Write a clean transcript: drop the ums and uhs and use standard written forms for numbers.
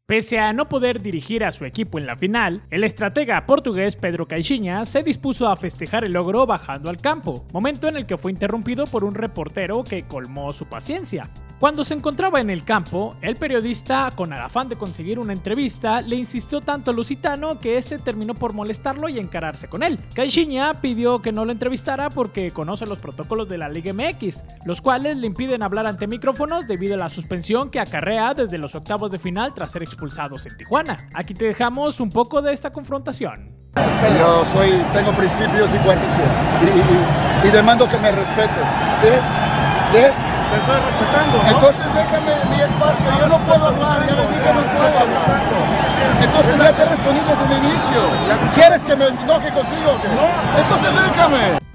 Pese a no poder dirigir a su equipo en la final, el estratega portugués Pedro Caixinha se dispuso a festejar el logro bajando al campo, momento en el que fue interrumpido por un reportero que colmó su paciencia. Cuando se encontraba en el campo, el periodista, con el afán de conseguir una entrevista, le insistió tanto a Lusitano que este terminó por molestarlo y encararse con él. Caixinha pidió que no lo entrevistara porque conoce los protocolos de la Liga MX, los cuales le impiden hablar ante micrófonos debido a la suspensión que acarrea desde los octavos de final tras ser expulsados en Tijuana. Aquí te dejamos un poco de esta confrontación. Yo tengo principios y demando que me respeten, ¿sí? ¿Sí? Te estoy respetando, ¿no? Entonces déjame mi espacio, yo no puedo hablar, ya les dije no puedo hablar. Entonces ya te respondí desde el inicio. ¿Quieres que me enoje contigo o qué? No. Entonces déjame.